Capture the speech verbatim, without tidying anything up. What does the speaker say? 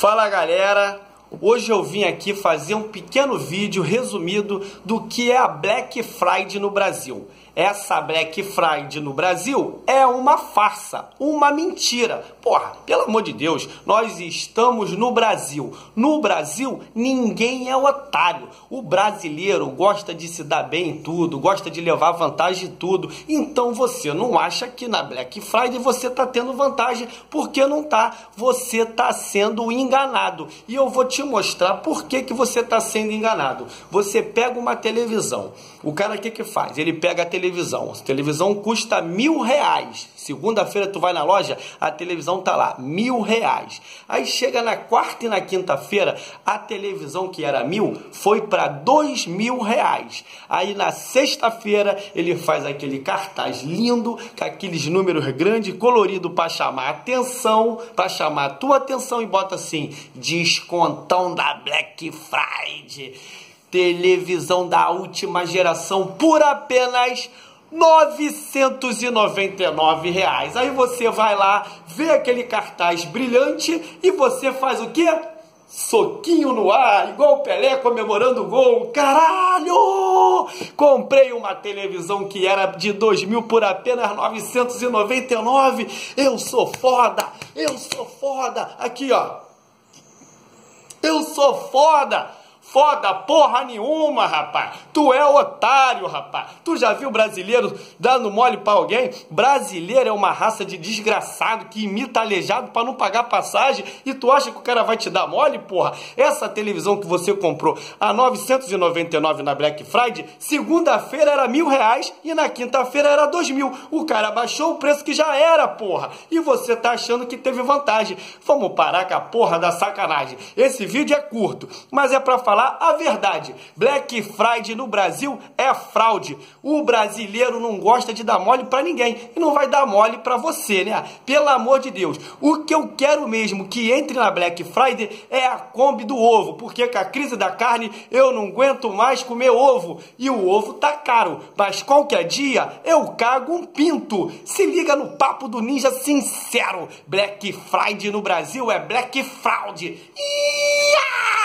Fala galera, hoje eu vim aqui fazer um pequeno vídeo resumido do que é a Black Friday no Brasil. Essa Black Friday no Brasil é uma farsa, uma mentira. Porra, pelo amor de Deus, nós estamos no Brasil. No Brasil, ninguém é otário. O brasileiro gosta de se dar bem em tudo, gosta de levar vantagem em tudo. Então você não acha que na Black Friday você está tendo vantagem, porque não tá. Você está sendo enganado. E eu vou te mostrar por que, que você está sendo enganado. Você pega uma televisão. O cara o que que faz? Ele pega a televisão. Televisão. A televisão custa mil reais. Segunda-feira tu vai na loja, a televisão tá lá, mil reais. Aí chega na quarta e na quinta-feira, a televisão que era mil foi para dois mil reais. Aí na sexta-feira ele faz aquele cartaz lindo, com aqueles números grandes, colorido para chamar atenção, para chamar a tua atenção e bota assim, descontão da Black Friday. Televisão da última geração por apenas novecentos e noventa e nove reais. Aí você vai lá, vê aquele cartaz brilhante e você faz o quê? Soquinho no ar, igual o Pelé comemorando o gol. Caralho! Comprei uma televisão que era de dois mil por apenas novecentos e noventa e nove. Eu sou foda! Eu sou foda! Aqui, ó. Eu sou foda! Foda porra nenhuma, rapaz. Tu é otário, rapaz. Tu já viu brasileiro dando mole pra alguém? Brasileiro é uma raça de desgraçado que imita aleijado pra não pagar passagem. E tu acha que o cara vai te dar mole, porra? Essa televisão que você comprou a novecentos e noventa e nove na Black Friday, segunda-feira era mil reais e na quinta-feira era dois mil. O cara baixou o preço que já era, porra. E você tá achando que teve vantagem. Vamos parar com a porra da sacanagem. Esse vídeo é curto, mas é pra falar a verdade. Black Friday no Brasil é fraude. O brasileiro não gosta de dar mole pra ninguém e não vai dar mole pra você, né? Pelo amor de Deus. O que eu quero mesmo que entre na Black Friday é a Kombi do ovo, porque com a crise da carne eu não aguento mais comer ovo e o ovo tá caro, mas qualquer dia eu cago um pinto. Se liga no papo do ninja sincero. Black Friday no Brasil é Black Fraud. Ia!